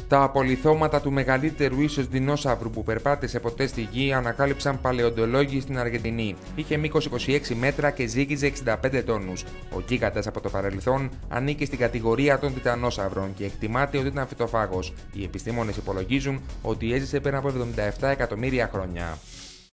Τα απολιθώματα του μεγαλύτερου ίσως δεινόσαυρου που περπάτησε ποτέ στη γη ανακάλυψαν παλαιοντολόγοι στην Αργεντινή. Είχε μήκος 26 μέτρα και ζύγιζε 65 τόνους. Ο γίγαντας από το παρελθόν ανήκει στην κατηγορία των τιτανόσαυρων και εκτιμάται ότι ήταν φυτοφάγος. Οι επιστήμονες υπολογίζουν ότι έζησε πέρα από 77 εκατομμύρια χρόνια.